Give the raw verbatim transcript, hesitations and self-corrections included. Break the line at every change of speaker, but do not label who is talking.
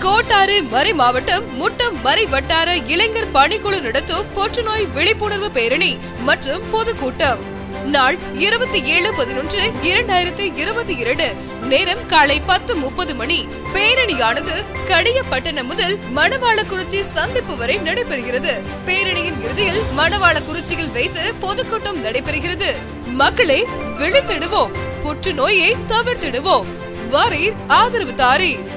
கோட்டாறு மறை மாவட்டம் முட்டம் மறை வட்டார இளைஞர் பணிக்குழு நடத்தும் புற்றுநோய் விழிப்புணர்வு பேரணி மற்றும் பொதுக்கூட்டம். நாள் இருபத்தி ஏழு பதினொன்று இரண்டாயிரத்தி இருபத்தி இரண்டு. நேரம் காலை பத்து முப்பது மணி. பேரணியானது கடியப்பட்டணம் முதல் மணவாளக்குறிச்சி சந்திப்பு வரை நடைபெறுகிறது. பேரணியின் இறுதியில் மணவாளக்குறிச்சியில் வைத்து பொதுக்கூட்டம் நடைபெறுகிறது. மக்களே, விழித்திடுவோம், புற்றுநோயை தவிர்த்திடுவோம். வாரீர், ஆதரவு தாரீர்.